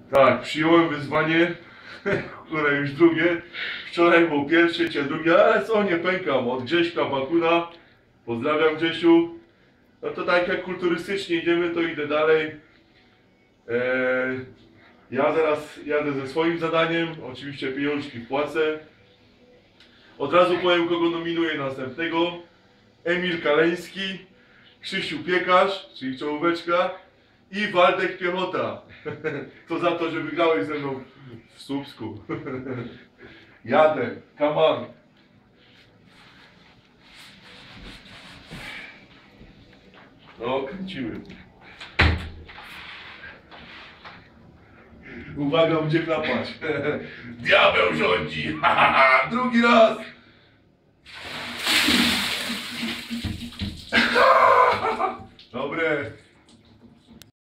Tak, przyjąłem wyzwanie, które już drugie. Wczoraj było pierwsze, dzisiaj drugie, ale co, nie pękam. Od Grześka Bakuna. Pozdrawiam, Grzesiu. No to tak jak kulturystycznie idziemy, to idę dalej. Ja zaraz jadę ze swoim zadaniem. Oczywiście pieniążki płacę. Od razu powiem, kogo nominuję następnego. Emil Kaleński, Krzysiu Piekarz, czyli czołóweczka, i Waldek Piechota. To za to, że wygrałeś ze mną w Słupsku. Jadę, come on. No, kręcimy. Uwaga, będzie klapać. Diabeł rządzi! Drugi raz! Dobre.